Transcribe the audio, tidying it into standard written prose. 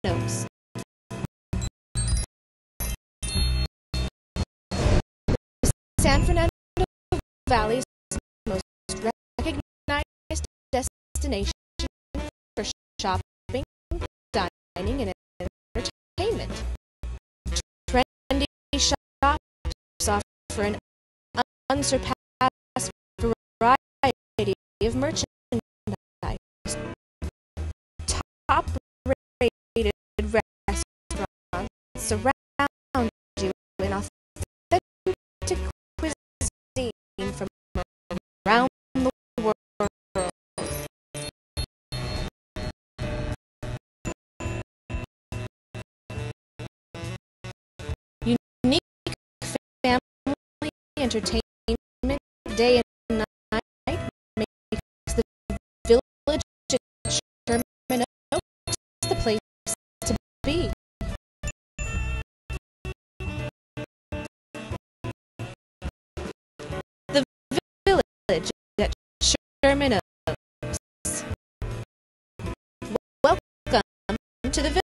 Oaks. San Fernando Valley's most recognized destination for shopping, dining, and entertainment. Trendy shops offer an unsurpassed variety of merchandise. Top-rated restaurants surround you in authentic cuisine from around the world. Unique family entertainment day and night makes the village at Sherman Oaks the place to be. The village at Sherman Oaks. Welcome to the village.